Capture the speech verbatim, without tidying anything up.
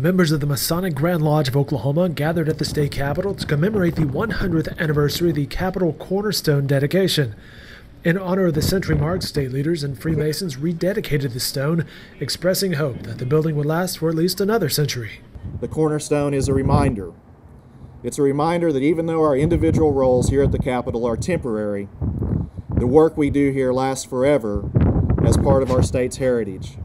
Members of the Masonic Grand Lodge of Oklahoma gathered at the state capitol to commemorate the one hundredth anniversary of the Capitol Cornerstone dedication. In honor of the century mark, state leaders and Freemasons rededicated the stone, expressing hope that the building would last for at least another century. The cornerstone is a reminder. It's a reminder that even though our individual roles here at the Capitol are temporary, the work we do here lasts forever as part of our state's heritage.